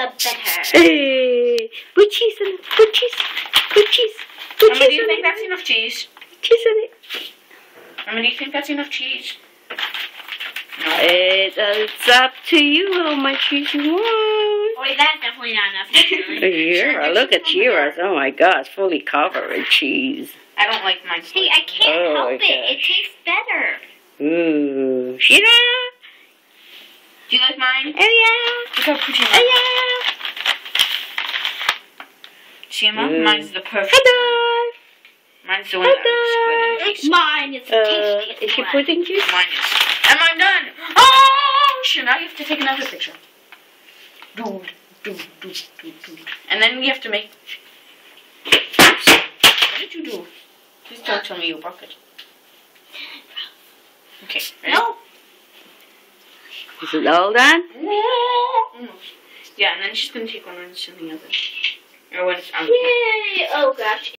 better. Hey, put cheese on it. Put cheese. Put cheese. Put Mama, do cheese you on think it. that's enough cheese? Cheese on it. Mama, do you think that's enough cheese? No. It's up to you how much cheese you want. Oh, that's definitely not enough. Here, look at yours. Oh my gosh, fully covered with cheese. I don't like mine. See, I can't help it. It tastes better. Ooh, Sheila. Do you like mine? Oh yeah. Look how pretty mine Oh is. yeah. See, Mom? Mine's the perfect. Hello. Mine's the one that looks good. Mine is the tastiest Is she one. putting juice? Mine is. Am I done? Oh, shit, now you have to take another picture. Do. And then we have to make... Oops. What did you do? Please don't tell me you broke it. Okay, ready? Nope. Is it all done? Almost. Yeah, and then she's going to take one when it's in the oven. Or when it's out. Yay! Oh gosh.